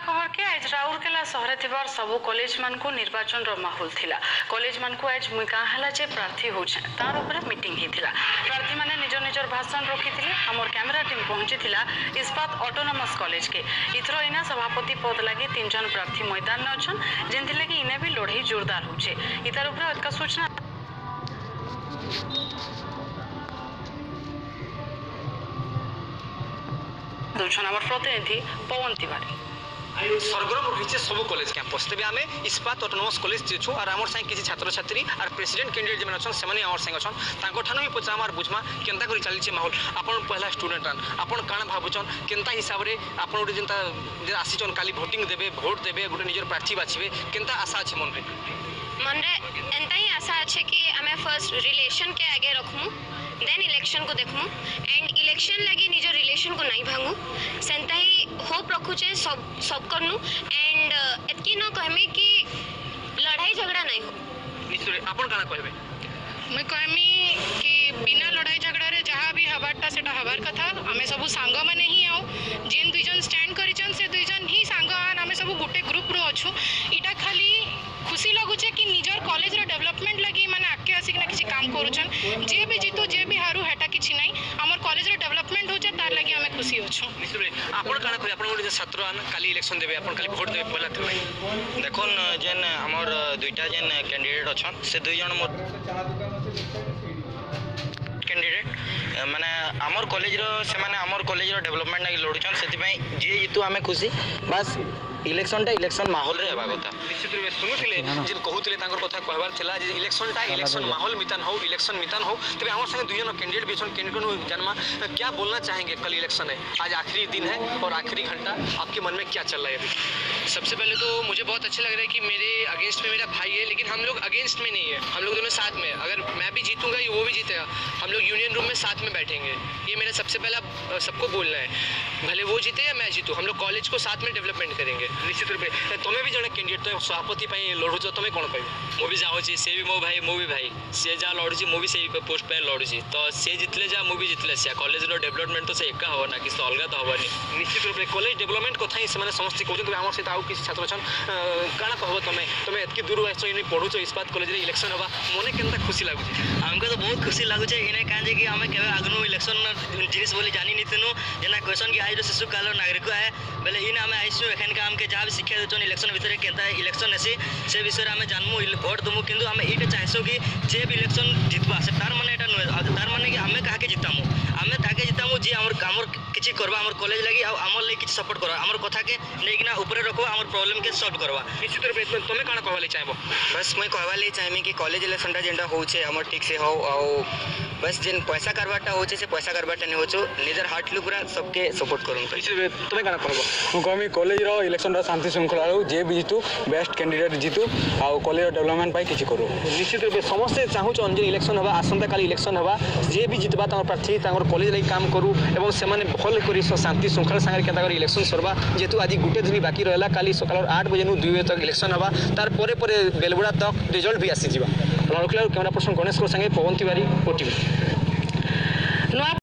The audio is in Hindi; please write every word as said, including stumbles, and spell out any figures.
खबर के आज राउरकेला सहर थिबार सबु कॉलेज मान को निर्वाचन रो माहौल थिला। कॉलेज मान को आज मुई का हला जे प्रार्थी होछे तार ऊपर मीटिंग हिथिला। प्रार्थी माने निज निजर भाषण रखिथिले। हमर कैमरा टीम पहुंचीथिला इस्पात ऑटोनोमस कॉलेज के। इथरो इना सभापति पद लागी तीन जन प्रार्थी मैदान में अछन जेंथि लागी इने भी लड़ाई जोरदार होछे। इतार ऊपर अधिक सूचना दोछन हमर प्रतिनिधि पवन तिवारी। सरगरम रही सब कॉलेज कैंपस तेज आम इस्पात ऑटोनोमस कॉलेज छू और आम संगे किसी छात्र छात्री और प्रेसिडेंट कैंडिडेट जो अच्छा से आम संगे अच्छा भी पचार आम बुझमा केन्ता कर चली माहौल आपन पहला स्टूडेंट आपन काण भावुन केन्ता हिसाब से आप गोटे जेनता आसीचन काली भोटिंग देवे भोट देवे गोटे निजर प्रार्थी बाछे केन्ता आशा अच्छे मन मन एंता ही आशा अच्छे कि आम फर्स्ट रिलेशन के आगे रखमु देन इलेक्शन को देखमु एंड इलेक्शन लगी निजर रिलेशन को नहीं भांगू सेंता ही होप रखुचे सब सब करनु एंड एतकी न कहमी कि लड़ाई झगड़ा नहीं हो। निश्चय आपन काना कहबे मैं कहमी कि बिना लड़ाई झगड़ा रे जहाँ भी हबारटा सेटा हबार कथा आमे सब सांग माने ही आओ जेन दुई जन स्टैंड करिचन से दुई जन ही सांग आन आमे सब गोटे ग्रुप रो अछु। इटा खाली खुशी लगुचे कि निजर कॉलेज रो डेवलपमेंट लगी माने आके आसिक ना किसी काम करूछन जे भी जीतु जे भी हारू हेटा किछि नाही हमर कॉलेज रो डेवलपमेंट होचे तार लगी आमे खुशी होछु। निश्चय आपन काना कहबे आपन गोटे छात्र आन काली इलेक्शन देबे आपन काली वोट देबे पहला थे देखोन जेन हमर दुईटा जेन कैंडिडेट अछन से दुई जन मोर कैंडिडेट माने आमर कॉलेज रो से माने आमर कॉलेज रो डेवलपमेंट लागि लडुछन सेति पई जे जितु आमे खुशी बस इलेक्शन टा इलेक्शन माहौल रे हेबा कथा। निश्चित रूप से सुनुथिले जे कहउथिले तांकर कथा कहबार थिला जे इलेक्शन टा इलेक्शन माहौल मितान हो इलेक्शन मितान हो तबे हमर संगे दुई जन कैंडिडेट भी छन कैंडिडेट जनमा क्या बोलना चाहेंगे कल इलेक्शन है आज आखिरी दिन है और आखिरी घंटा आपके मन में क्या चल रहा है अभी? सबसे पहले तो मुझे बहुत अच्छा लग रहा है कि मेरे अगेंस्ट में मेरा भाई है लेकिन हम लोग अगेंस्ट में नहीं है हम लोग दोनों साथ में अगर मैं भी जीतूंगा ये वो भी जीतेगा हम लोग यूनियन रूम में साथ में बैठेंगे ये मेरा सबसे पहला सबको बोलना है भले वो जीते या मैं जीतूँ हम लोग कॉलेज को साथ में डेवलपमेंट करेंगे। निश्चित रूप से तुम्हें भी जड़े कैंडिडेट तो सभापति लड़ुच तुम्हें कौन कह मु भी जाऊँगी से भी मो भाई मु भी भाई सी जहाँ लड़ुची मु भी से पोस्ट पे लड़ुची तो सी जितले जा मु भी जितले से कॉलेज डेवलपमेंट तो से एका हो ना कि अलग तो हेनी। निश्चित रूप से कॉलेज डेवलपमेंट कथा ही समस्त कहते आम सहित आउ किसी छात्र छन काଣା कहब तुम तुम एतकी दूर आस पढ़ुच इस्पात कॉलेज इलेक्शन हवा मने केनता खुशी लगुच हमको तो बहुत खुशी लगुचे इने कां जे कि हमें केबे आगनु इलेक्शन जिनिस बोली जानी नितनु जेना क्वेश्चन कि आज शिशु काल नागरिक है बेले इन आम आइसु एखन का हमके जहाँ भी शिक्षा देछन इलेक्शन भितर केनता इलेक्शन हेसी से विषय में जानमु भोट दमु किंतु हमें इटे चाहसो कि जे भी इलेक्शन जितबा से तार माने एटा नुहे तार माने कि हमें काहे जितामु हमें ताके जितामु जे हमर हमर किछि करबा हमर कॉलेज लागि आ हमर लागि किछि सपोर्ट करबा हमर कथा के लेकिन ऊपर रखबा हमर प्रॉब्लम के सॉल्व करबा। निश्चित रूप से तुम काଣା कहबा चाहबो बस मैं कहबा ले चाहमी कि कॉलेज इलेक्शन टा जेंडा होचे हमर ठीक से हो आ बस जेन पैसा करबाटा होचे से पैसा करबाटा नहीं होचो निजर हार्ट लु पूरा सबके सपोर्ट करूं। तुम काଣା कहबो मु कहमी कॉलेज रो इलेक्शन रा शांति श्रृंखला रो जे भी जीतु बेस्ट कैंडिडेट जीतु आ कॉलेज डेवलपमेंट पाई किछि करू। निश्चित रूप से समस्त चाहून जे इलेक्शन हवा आसंता काली इलेक्शन हवा जे भी जितबा तार प्रार्थी तार कॉलेज लागि काम करू एवं से माने भल करी शांति श्रृंखला संगे केता कर इलेक्शन सरबा जेतु आज गुटे दिन बाकी रहला काली सकाल आठ बजे नु दुई बजे तक इलेक्शन हवा तार परे परे बेलबुड़ा तक रिजल्ट भी आसी जिबा। रोरकेला कैमरा पर्सन गणेश को संगे पवन तिवारी ओटीवी।